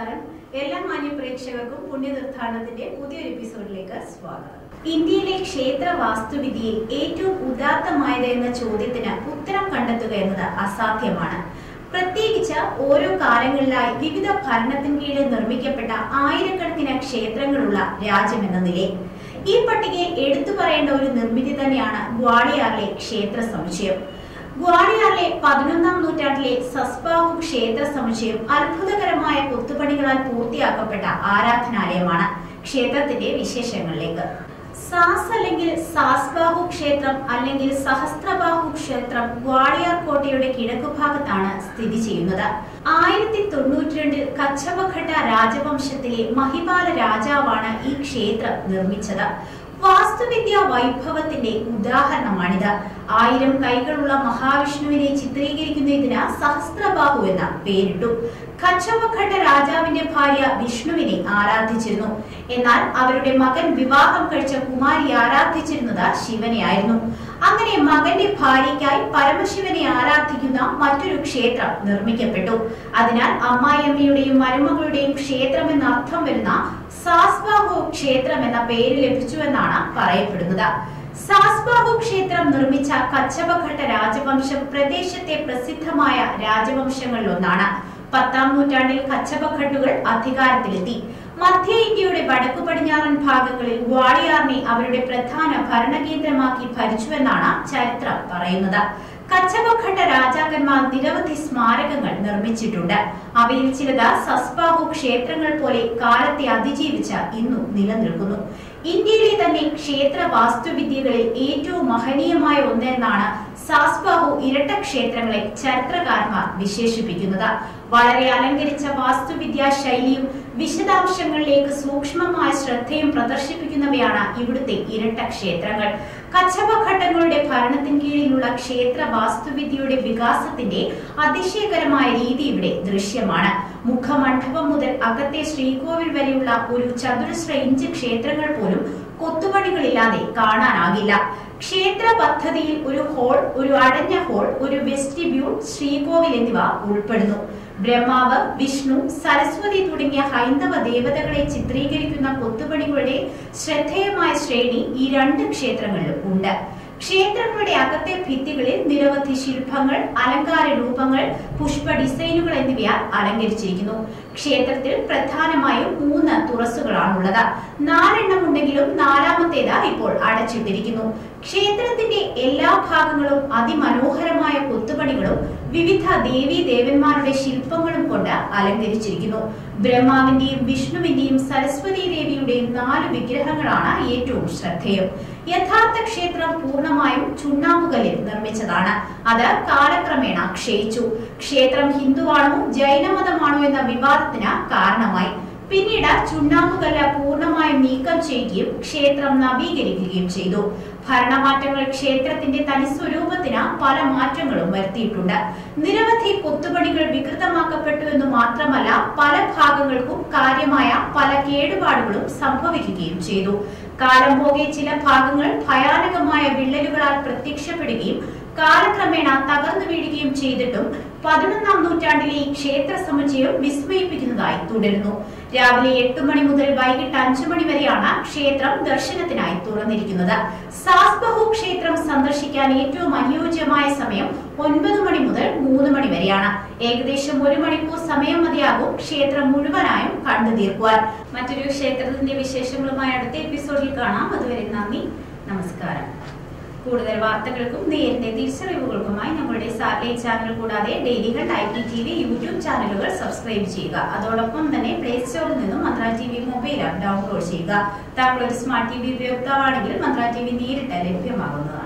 നമസ്കാരം. എല്ലാ മാന്യ പ്രേക്ഷകർക്കും പുണ്യതീർത്ഥാടനത്തിന്റെ പുതിയൊരു എപ്പിസോഡിലേക്ക് സ്വാഗതം. ഇന്ത്യയിലെ ക്ഷേത്ര വാസ്തുവിദ്യയിൽ ഏറ്റവും ഉദാത്തമായത് എന്ന ചോദ്യത്തിന് ഉത്തരം കണ്ടെത്തുക എന്നത് അസാധ്യമാണ്. പ്രത്യേകിച്ച് ഓരോ കാലങ്ങളിലായി വിവിധ ഭരണത്തിൻ കീഴിൽ നിർമ്മിക്കപ്പെട്ട ആയിരക്കണക്കിന് ക്ഷേത്രങ്ങളുള്ള രാജ്യമെന്ന നിലയിൽ ഈ പട്ടികയിൽ എടുത്തു പറയേണ്ട ഒരു നിർമ്മിതി തന്നെയാണ് ഗ്വാളിയാറിലെ ക്ഷേത്ര സമുച്ചയം. ഗ്വാളിയാറിലെ 11ാം നൂറ്റാണ്ടിലെ സസ്ബാഹു ക്ഷേത്ര സമുച്ചയം അത്ഭുതകരമായ കൊത്തുപണികളാൽ പൂർത്തിയാക്കപ്പെട്ട ആരാധനാലയമാണ്. ക്ഷേത്രത്തിന്റെ വിശേഷങ്ങളിലേക്ക്. സാസ് അല്ലെങ്കിൽ സാസ്ബാഹു ക്ഷേത്രം അല്ലെങ്കിൽ സഹസ്രബാഹു ക്ഷേത്രം ഗ്വാളിയാർ കോട്ടയുടെ കിഴക്കുഭാഗത്താണ് സ്ഥിതി ചെയ്യുന്നത്. 1092 കച്ചവഘട്ട രാജവംശത്തിലെ മഹിപാല രാജാവാണ് ഈ ക്ഷേത്രം നിർമ്മിച്ചത്. വാസ്തുവിദ്യാ വൈഭവത്തിന്റെ ഉദാഹരണമാണിത്. 1000 കൈകളുള്ള മഹാവിഷ്ണുവിനെ ചിത്രീകരിക്കുന്നതിന് സഹസ്രബാഹു എന്ന പേരിട്ടു. കച്ചവഘട്ട രാജാവിന്റെ ഭാര്യ വിഷ്ണുവിനെ ആരാധിച്ചിരുന്നു. എന്നാൽ അവരുടെ മകൻ വിവാഹം കഴിച്ച കുമാരി ആരാധിച്ചിരുന്നത് ശിവനെയായിരുന്നു. അങ്ങനെ മകന്റെ ഭാര്യയ്ക്കായി പരമശിവനെ ആരാധിക്കുന്ന മറ്റൊരു ക്ഷേത്രം നിർമ്മിക്കപ്പെട്ടു. അതിനാൽ അമ്മായിയമ്മയുടെയും മരുമകളുടെയും ക്ഷേത്രം എന്ന അർത്ഥം വരുന്ന സാസ്ബാഹു ക്ഷേത്രം എന്ന പേര് ലഭിച്ചുവെന്നാണ് പറയപ്പെടുന്നത്. സാസ്ബാഹു ക്ഷേത്രം നിർമ്മിച്ച കച്ചവഘട്ട രാജവംശം പ്രദേശത്തെ പ്രസിദ്ധമായ രാജവംശങ്ങളിലൊന്നാണ്. 10ാം നൂറ്റാണ്ടിൽ കച്ചവഘട്ടുകൾ അധികാരത്തിലെത്തി. മധ്യ ഇന്ത്യയുടെ വടക്കു പടിഞ്ഞാറൻ ഭാഗങ്ങളിൽ ഗ്വാളിയാറിനെ അവരുടെ പ്രധാന ഭരണകേന്ദ്രമാക്കി ഭരിച്ചുവെന്നാണ് ചരിത്രം പറയുന്നത്. കച്ചവഘട്ട രാജാക്കന്മാർ നിരവധി സ്മാരകങ്ങൾ നിർമ്മിച്ചിട്ടുണ്ട്. അവയിൽ ചിലത് സസ്ബാഹു ക്ഷേത്രങ്ങൾ പോലെ കാലത്തെ അതിജീവിച്ച് ഇന്നും നിലനിൽക്കുന്നു. ഇന്ത്യയിലെ തന്നെ ക്ഷേത്ര വാസ്തുവിദ്യകളിൽ ഏറ്റവും മഹനീയമായ ഒന്നെന്നാണ് സാസ്ബാഹു ഇരട്ട ക്ഷേത്രങ്ങളെ ചരിത്രകാരന്മാർ വിശേഷിപ്പിക്കുന്നത്. വളരെ അലങ്കരിച്ച വാസ്തുവിദ്യാ ശൈലിയും വിശദാംശങ്ങളിലേക്ക് സൂക്ഷ്മമായ ശ്രദ്ധയും പ്രദർശിപ്പിക്കുന്നവയാണ് ഇവിടുത്തെ ഇരട്ട ക്ഷേത്രങ്ങൾ. കച്ചവഘട്ടങ്ങളുടെ ഭരണത്തിൻ കീഴിലുള്ള ക്ഷേത്ര വാസ്തുവിദ്യയുടെ വികാസത്തിന്റെ അതിശയകരമായ രീതി ഇവിടെ ദൃശ്യമാണ്. മുഖമണ്ഡപം മുതൽ അകത്തെ ശ്രീകോവിൽ വരെയുള്ള ഒരു ചതുരശ്ര ഇഞ്ച് ക്ഷേത്രങ്ങൾ പോലും കൊത്തുപണികളില്ലാതെ കാണാനാകില്ല. ക്ഷേത്ര പദ്ധതിയിൽ ഒരു ഹാൾ, ഒരു അടഞ്ഞ ഹാൾ, ഒരു വെസ്റ്റിബ്യൂൾ, ശ്രീകോവിൽ എന്നിവ ഉൾപ്പെടുന്നു. ബ്രഹ്മാവ്, വിഷ്ണു, സരസ്വതി തുടങ്ങിയ ഹൈന്ദവ ദേവതകളെ ചിത്രീകരിക്കുന്ന കൊത്തുപണികളുടെ ശ്രദ്ധേയമായ ശ്രേണി ഈ രണ്ട് ക്ഷേത്രങ്ങളിലും ഉണ്ട്. ക്ഷേത്രങ്ങളുടെ അകത്തെ ഭിത്തികളിൽ നിരവധി ശില്പങ്ങൾ, അലങ്കാര രൂപങ്ങൾ, പുഷ്പ ഡിസൈനുകൾ എന്നിവയാൽ അലങ്കരിച്ചിരിക്കുന്നു. ക്ഷേത്രത്തിൽ പ്രധാനമായും 3 തുറസ്സുകളാണുള്ളത്. 4 എണ്ണം ഉണ്ടെങ്കിലും 4ാമത്തേത് ഇപ്പോൾ അടച്ചിട്ടിരിക്കുന്നു. ക്ഷേത്രത്തിന്റെ എല്ലാ ഭാഗങ്ങളും അതിമനോഹരമായ കൊത്തുപണികളും വിവിധ ദേവീ ദേവന്മാരുടെ ശില്പങ്ങളും കൊണ്ട് അലങ്കരിച്ചിരിക്കുന്നു. ബ്രഹ്മാവിന്റെയും വിഷ്ണുവിന്റെയും സരസ്വതി ദേവിയുടെയും 4 വിഗ്രഹങ്ങളാണ് ഏറ്റവും ശ്രദ്ധേയം. യഥാർത്ഥ ക്ഷേത്രം പൂർണ്ണമായും ചുണ്ണാമ്പുകല്ലിൽ നിർമ്മിച്ചതാണ്. അത് കാലക്രമേണ ക്ഷയിച്ചു. ക്ഷേത്രം ഹിന്ദുവാണോ ജൈനമതമാണോ എന്ന വിവാദത്തിന് കാരണമായി. പിന്നീട് ചുണ്ണാമ്പുകല്ല് പൂർണ്ണമായും നീക്കം ചെയ്യുകയും ക്ഷേത്രം നവീകരിക്കുകയും ചെയ്തു. ഭരണമാറ്റങ്ങൾ ക്ഷേത്രത്തിന്റെ തനിസ്വരൂപത്തിന് പല മാറ്റങ്ങളും വരുത്തിയിട്ടുണ്ട്. നിരവധി കൊത്തുപണികൾ വികൃതമാക്കപ്പെട്ടു എന്ന് മാത്രമല്ല, പല ഭാഗങ്ങൾക്കും കാര്യമായ പല കേടുപാടുകളും സംഭവിക്കുകയും ചെയ്തു. കാലം പോകെ ചില ഭാഗങ്ങൾ ഭയാനകമായ വിള്ളലുകളാൽ പ്രത്യക്ഷപ്പെടുകയും കാലക്രമേണ തകർന്നു വീഴുകയും ചെയ്തിട്ടും 11ാം നൂറ്റാണ്ടിലെ ഈ ക്ഷേത്ര സമുച്ചയം വിസ്മയിപ്പിക്കുന്നതായി തുടരുന്നു. രാവിലെ 8 മണി മുതൽ വൈകിട്ട് 5 മണി വരെയാണ് ക്ഷേത്രം ദർശനത്തിനായി തുറന്നിരിക്കുന്നത്. സാസ്ബഹു ക്ഷേത്രം സന്ദർശിക്കാൻ ഏറ്റവും അനുയോജ്യമായ സമയം 9 മണി മുതൽ 3 മണി വരെയാണ്. ഏകദേശം 1 മണിക്കൂർ സമയം മതിയാകും ക്ഷേത്രം മുഴുവനായും കണ്ടു തീർക്കുവാൻ. മറ്റൊരു ക്ഷേത്രത്തിന്റെ വിശേഷങ്ങളുമായി അടുത്ത എപ്പിസോഡിൽ കാണാം. അതുവരെ നന്ദി, നമസ്കാരം. കൂടുതൽ വാർത്തകൾക്കും നേരിന്റെ തിരിച്ചറിവുകൾക്കുമായി ഞങ്ങളുടെ സാറ്റലൈറ്റ് ചാനൽ കൂടാതെ ഡെയിലി ഹണ്ട് IPTV യൂട്യൂബ് ചാനലുകൾ സബ്സ്ക്രൈബ് ചെയ്യുക. അതോടൊപ്പം തന്നെ പ്ലേ സ്റ്റോറിൽ നിന്നും Mantra TV mobile app download ചെയ്യുക. താങ്കൾ ഒരു സ്മാർട്ട് TV ഉപയോക്താവാണെങ്കിൽ മന്ത്ര TV നേരിട്ട് ലഭ്യമാകുന്നതാണ്.